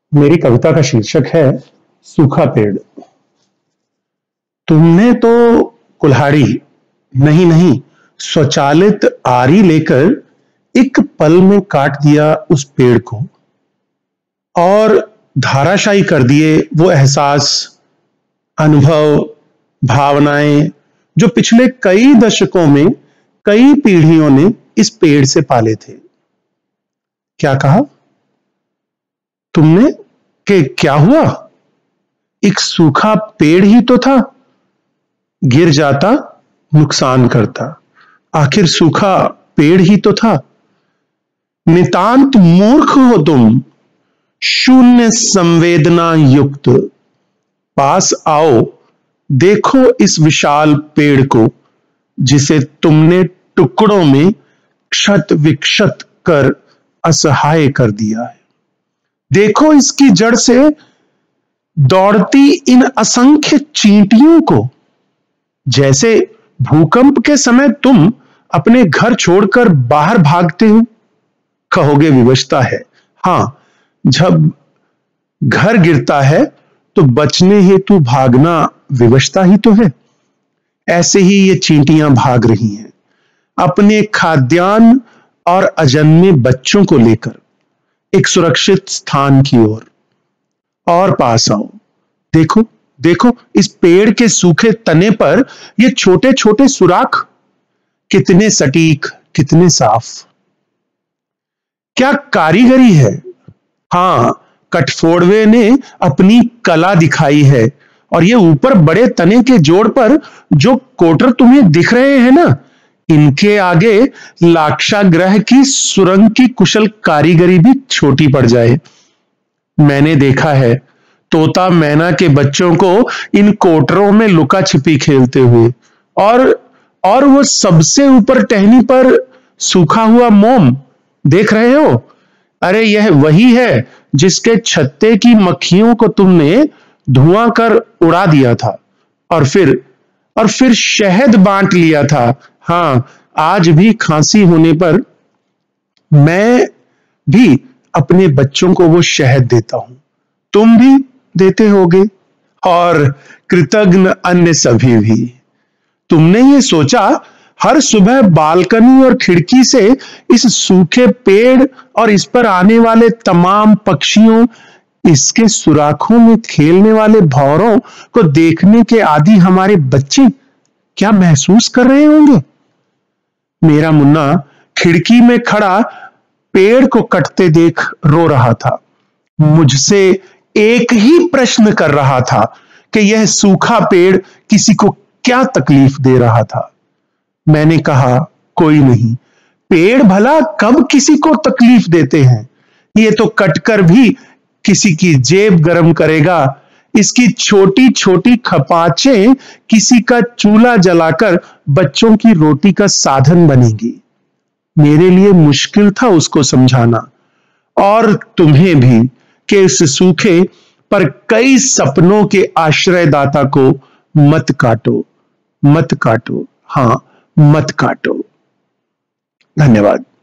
मेरी कविता का शीर्षक है सूखा पेड़। तुमने तो कुल्हाड़ी नहीं नहीं स्वचालित आरी लेकर एक पल में काट दिया उस पेड़ को और धाराशायी कर दिए वो एहसास, अनुभव, भावनाएं जो पिछले कई दशकों में कई पीढ़ियों ने इस पेड़ से पाले थे। क्या कहा तुमने कि क्या हुआ? एक सूखा पेड़ ही तो था, गिर जाता नुकसान करता। आखिर सूखा पेड़ ही तो था। नितांत मूर्ख हो तुम, शून्य संवेदना युक्त। पास आओ, देखो इस विशाल पेड़ को जिसे तुमने टुकड़ों में क्षत विक्षत कर असहाय कर दिया है। देखो इसकी जड़ से दौड़ती इन असंख्य चींटियों को। जैसे भूकंप के समय तुम अपने घर छोड़कर बाहर भागते हो। कहोगे विवशता है। हां, जब घर गिरता है तो बचने हेतु भागना विवशता ही तो है। ऐसे ही ये चींटियां भाग रही हैं अपने खाद्यान्न और अजन्मे बच्चों को लेकर एक सुरक्षित स्थान की ओर। और पास आओ, देखो देखो इस पेड़ के सूखे तने पर ये छोटे छोटे सुराख, कितने सटीक, कितने साफ। क्या कारीगरी है। हां, कठफोड़वे ने अपनी कला दिखाई है। और ये ऊपर बड़े तने के जोड़ पर जो कोटर तुम्हें दिख रहे हैं ना, इनके आगे लाक्षागृह की सुरंग की कुशल कारीगरी भी छोटी पड़ जाए। मैंने देखा है तोता मैना के बच्चों को इन कोटरों में लुका छिपी खेलते हुए। और वो सबसे ऊपर टहनी पर सूखा हुआ मोम देख रहे हो? अरे यह वही है जिसके छत्ते की मक्खियों को तुमने धुआं कर उड़ा दिया था और फिर शहद बांट लिया था। हां, आज भी खांसी होने पर मैं भी अपने बच्चों को वो शहद देता हूं। तुम भी देते होगे और कृतज्ञ अन्य सभी भी। तुमने ये सोचा हर सुबह बालकनी और खिड़की से इस सूखे पेड़ और इस पर आने वाले तमाम पक्षियों, इसके सुराखों में खेलने वाले भौरों को देखने के आदि हमारे बच्चे क्या महसूस कर रहे होंगे? मेरा मुन्ना खिड़की में खड़ा पेड़ को कटते देख रो रहा था। मुझसे एक ही प्रश्न कर रहा था कि यह सूखा पेड़ किसी को क्या तकलीफ दे रहा था। मैंने कहा कोई नहीं, पेड़ भला कब किसी को तकलीफ देते हैं। ये तो कटकर भी किसी की जेब गरम करेगा। इसकी छोटी छोटी खपाचें किसी का चूल्हा जलाकर बच्चों की रोटी का साधन बनेगी। मेरे लिए मुश्किल था उसको समझाना, और तुम्हें भी, कि इस सूखे पर कई सपनों के आश्रयदाता को मत काटो, मत काटो। हां, मत काटो। धन्यवाद।